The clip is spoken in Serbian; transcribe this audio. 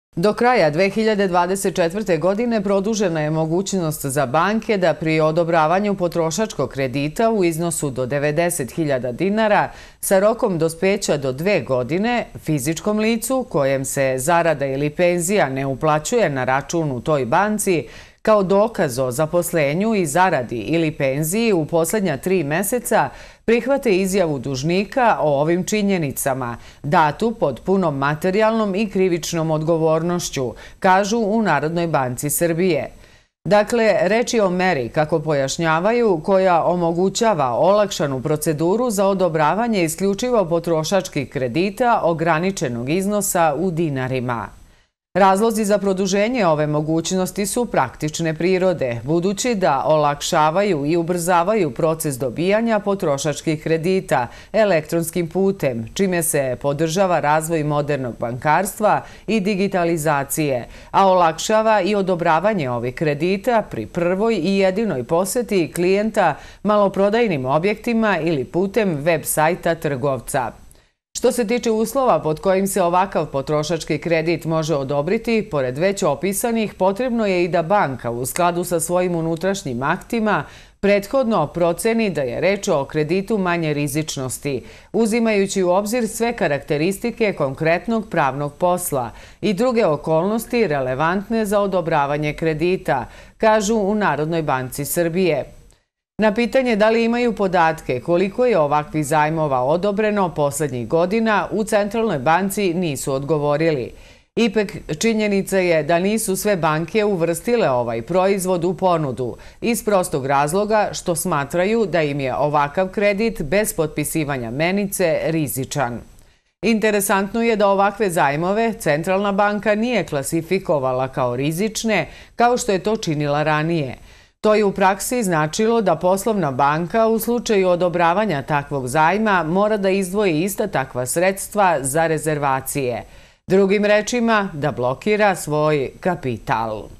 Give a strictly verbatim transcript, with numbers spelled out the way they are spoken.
Do kraja dve hiljade dvadeset četvrte. godine produžena je mogućnost za banke da pri odobravanju potrošačkog kredita u iznosu do devedeset hiljada dinara sa rokom dospeća do dve godine fizičkom licu kojem se zarada ili penzija ne uplaćuje na račun u toj banci kao dokaz o zaposlenju i zaradi ili penziji u poslednja tri meseca prihvate izjavu dužnika o ovim činjenicama, datu pod punom materijalnom i krivičnom odgovornošću, kažu u Narodnoj banci Srbije. Dakle, reč je o meri, kako pojašnjavaju, koja omogućava olakšanu proceduru za odobravanje isključivo potrošačkih kredita ograničenog iznosa u dinarima. Razlozi za produženje ove mogućnosti su praktične prirode, budući da olakšavaju i ubrzavaju proces dobijanja potrošačkih kredita elektronskim putem, čime se podržava razvoj modernog bankarstva i digitalizacije, a olakšava i odobravanje ovih kredita pri prvoj i jedinoj poseti klijenta maloprodajnim objektima ili putem web sajta trgovca. Što se tiče uslova pod kojim se ovakav potrošački kredit može odobriti, pored već opisanih, potrebno je i da banka u skladu sa svojim unutrašnjim aktima prethodno proceni da je reč o kreditu manje rizičnosti, uzimajući u obzir sve karakteristike konkretnog pravnog posla i druge okolnosti relevantne za odobravanje kredita, kažu u Narodnoj banci Srbije. Na pitanje da li imaju podatke koliko je ovakvih zajmova odobreno poslednjih godina, u Centralnoj banci nisu odgovorili. Ipak, činjenica je da nisu sve banke uvrstile ovaj proizvod u ponudu, iz prostog razloga što smatraju da im je ovakav kredit bez potpisivanja menice rizičan. Interesantno je da ovakve zajmove Centralna banka nije klasifikovala kao rizične, kao što je to činila ranije. To je u praksi značilo da poslovna banka u slučaju odobravanja takvog zajma mora da izdvoji ista takva sredstva za rezervacije. Drugim rečima, da blokira svoj kapital.